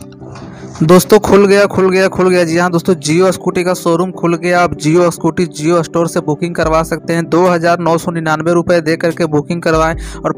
दोस्तों खुल गया जी हाँ दोस्तों, जियो स्कूटी का शोरूम खुल गया। आप जियो स्कूटी जियो स्टोर से बुकिंग करवा सकते हैं। 2,999 रुपये दे करके बुकिंग करवाएं और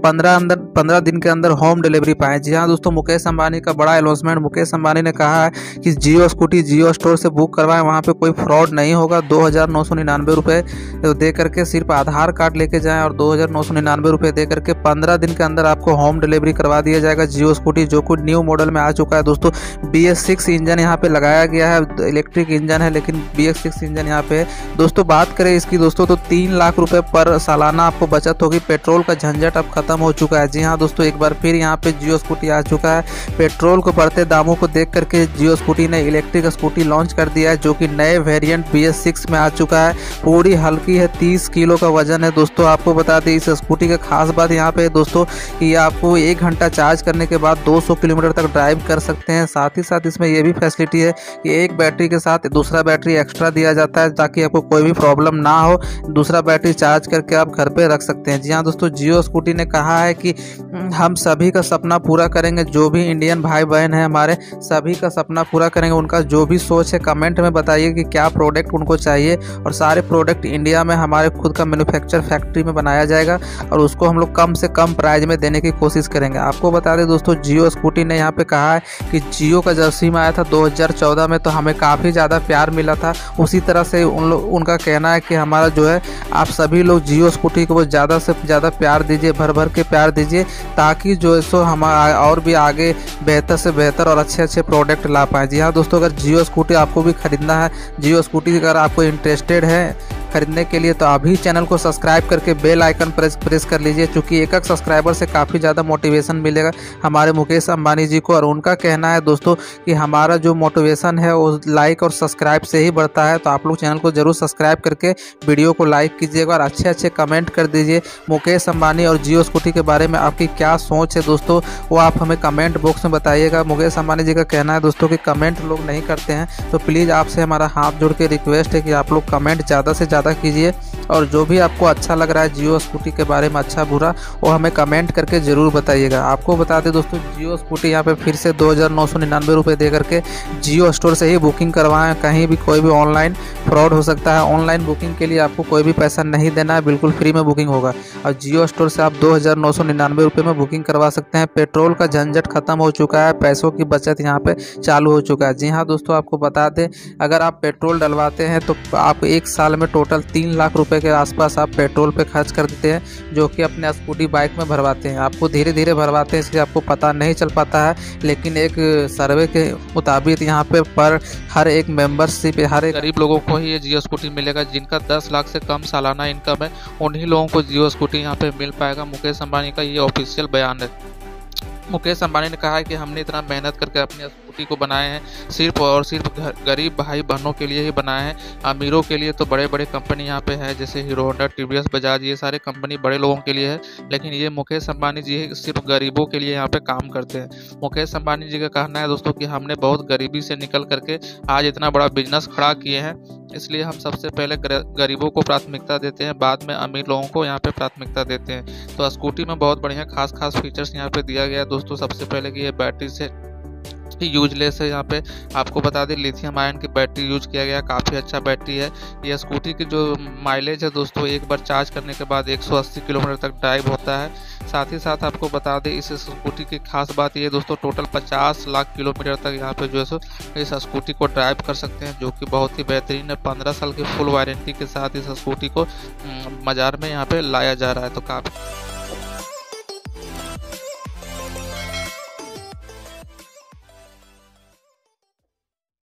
15 दिन के अंदर होम डिलीवरी पाएं। जी हाँ दोस्तों, मुकेश अंबानी का बड़ा अनाउंसमेंट। मुकेश अंबानी ने कहा है कि जियो स्कूटी जियो स्टोर से बुक करवाएं, वहाँ पे कोई फ्रॉड नहीं होगा। 2,999 रुपये दे करके सिर्फ आधार कार्ड लेके जाएँ और 2,999 रुपये दे करके 15 दिन के अंदर आपको होम डिलीवरी करवा दिया जाएगा। जियो स्कूटी जो कुछ न्यू मॉडल में आ चुका है दोस्तों, BS6 इंजन यहाँ पे लगाया गया है। इलेक्ट्रिक इंजन है लेकिन BS6 इंजन यहाँ पे है। दोस्तों बात करें इसकी दोस्तों तो 3 लाख रुपए पर सालाना आपको बचत होगी। पेट्रोल का झंझट अब खत्म हो चुका है। जी हाँ दोस्तों, एक बार फिर यहाँ पे जियो स्कूटी आ चुका है। पेट्रोल को बढ़ते दामों को देख करके जियो स्कूटी ने इलेक्ट्रिक स्कूटी लॉन्च कर दिया है, जो कि नए वेरिएंट BS6 में आ चुका है। पूरी हल्की है, 30 किलो का वजन है। दोस्तों आपको बता दें इस स्कूटी का खास बात यहाँ पे दोस्तों कि आपको 1 घंटा चार्ज करने के बाद 200 किलोमीटर तक ड्राइव कर सकते हैं। साथ ही साथ इसमें यह भी फैसिलिटी है कि एक बैटरी के साथ दूसरा बैटरी एक्स्ट्रा दिया जाता है, ताकि आपको कोई भी प्रॉब्लम ना हो। दूसरा बैटरी चार्ज करके आप घर पे रख सकते हैं। जी हाँ दोस्तों, जियो स्कूटी ने कहा है कि हम सभी का सपना पूरा करेंगे। जो भी इंडियन भाई बहन है हमारे, सभी का सपना पूरा करेंगे। उनका जो भी सोच है कमेंट में बताइए कि क्या प्रोडक्ट उनको चाहिए, और सारे प्रोडक्ट इंडिया में हमारे खुद का मैन्युफैक्चर फैक्ट्री में बनाया जाएगा और उसको हम लोग कम से कम प्राइस में देने की कोशिश करेंगे। आपको बता दें दोस्तों, जियो स्कूटी ने यहाँ पे कहा है कि जियो का जब सिम आया था 2014 में तो हमें काफ़ी ज़्यादा प्यार मिला था। उसी तरह से उनका कहना है कि हमारा जो है आप सभी लोग जियो स्कूटी को ज़्यादा से ज़्यादा प्यार दीजिए, भर भर के प्यार दीजिए, ताकि जो है सो हम और भी आगे बेहतर से बेहतर और अच्छे प्रोडक्ट ला पाएँ। जी हाँ दोस्तों, अगर जियो स्कूटी आपको भी खरीदना है, जियो स्कूटी अगर आपको इंटरेस्टेड है खरीदने के लिए, तो अभी चैनल को सब्सक्राइब करके बेल आइकन प्रेस कर लीजिए, क्योंकि एक सब्सक्राइबर से काफ़ी ज़्यादा मोटिवेशन मिलेगा हमारे मुकेश अंबानी जी को। और उनका कहना है दोस्तों कि हमारा जो मोटिवेशन है वो लाइक और सब्सक्राइब से ही बढ़ता है। तो आप लोग चैनल को जरूर सब्सक्राइब करके वीडियो को लाइक कीजिएगा और अच्छे कमेंट कर दीजिए। मुकेश अंबानी और जियो स्कूटी के बारे में आपकी क्या सोच है दोस्तों, वो आप हमें कमेंट बॉक्स में बताइएगा। मुकेश अंबानी जी का कहना है दोस्तों कि कमेंट लोग नहीं करते हैं, तो प्लीज़ आपसे हमारा हाथ जोड़ के रिक्वेस्ट है कि आप लोग कमेंट ज़्यादा से ज़्यादा कीजिए, और जो भी आपको अच्छा लग रहा है जियो स्कूटी के बारे में, अच्छा बुरा, वो हमें कमेंट करके ज़रूर बताइएगा। आपको बता दें दोस्तों, जियो स्कूटी यहाँ पे फिर से 2,999 रुपये दे करके जियो स्टोर से ही बुकिंग करवाएं। कहीं भी कोई भी ऑनलाइन फ्रॉड हो सकता है। ऑनलाइन बुकिंग के लिए आपको कोई भी पैसा नहीं देना है, बिल्कुल फ्री में बुकिंग होगा। और जियो स्टोर से आप 2,999 रुपये में बुकिंग करवा सकते हैं। पेट्रोल का झंझट खत्म हो चुका है, पैसों की बचत यहाँ पे चालू हो चुका है। जी हाँ दोस्तों, आपको बता दें अगर आप पेट्रोल डलवाते हैं तो आप 1 साल में टोटल 3 लाख रुपए के आसपास आप पेट्रोल पे खर्च कर देते हैं, जो कि अपने स्कूटी बाइक में भरवाते हैं। आपको धीरे धीरे भरवाते हैं, इसलिए आपको पता नहीं चल पाता है। लेकिन एक सर्वे के मुताबिक यहाँ पे पर हर एक मेंबरशिप, हर एक गरीब लोगों को ही ये जियो स्कूटी मिलेगा। जिनका 10 लाख से कम सालाना इनकम है, उन्हीं लोगों को जियो स्कूटी यहाँ पे मिल पाएगा। मुकेश अंबानी का ये ऑफिशियल बयान है। मुकेश अंबानी ने कहा है कि हमने इतना मेहनत करके अपनी स्कूटी को बनाए हैं, सिर्फ और सिर्फ गरीब भाई बहनों के लिए ही बनाए हैं। अमीरों के लिए तो बड़े बड़े कंपनी यहाँ पे है, जैसे हीरो होंडा, TVS, बजाज, ये सारे कंपनी बड़े लोगों के लिए है। लेकिन ये मुकेश अंबानी जी सिर्फ गरीबों के लिए यहाँ पे काम करते हैं। मुकेश अंबानी जी का कहना है दोस्तों कि हमने बहुत गरीबी से निकल करके आज इतना बड़ा बिजनेस खड़ा किए हैं, इसलिए हम सबसे पहले गरीबों को प्राथमिकता देते हैं, बाद में अमीर लोगों को यहाँ पे प्राथमिकता देते हैं। तो स्कूटी में बहुत बढ़िया खास फीचर्स यहाँ पे दिया गया है दोस्तों। सबसे पहले कि ये बैटरी से यूजलेस है। यहाँ पे आपको बता दें लिथियम आयन की बैटरी यूज किया गया, काफ़ी अच्छा बैटरी है। ये स्कूटी की जो माइलेज है दोस्तों, एक बार चार्ज करने के बाद 180 किलोमीटर तक ड्राइव होता है। साथ ही साथ आपको बता दें इस स्कूटी की खास बात ये दोस्तों, टोटल 50 लाख किलोमीटर तक यहाँ पे जो है सो इस स्कूटी को ड्राइव कर सकते हैं, जो कि बहुत ही बेहतरीन है। 15 साल की फुल वारंटी के साथ इस स्कूटी को बाजार में यहाँ पे लाया जा रहा है। तो काफ़ी